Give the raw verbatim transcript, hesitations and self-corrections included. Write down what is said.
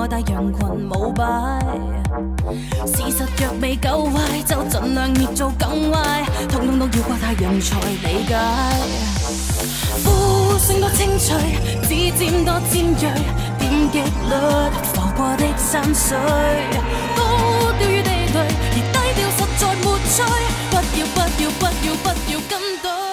外帶羊群舞擺。事實若未夠壞，就盡量捏造更壞，通通都要怪太陽才理解。呼聲多清脆，指尖多尖鋭，點擊率浮過的山水，高調與地對，而低調實在沒趣。不要不要不要不要跟隊。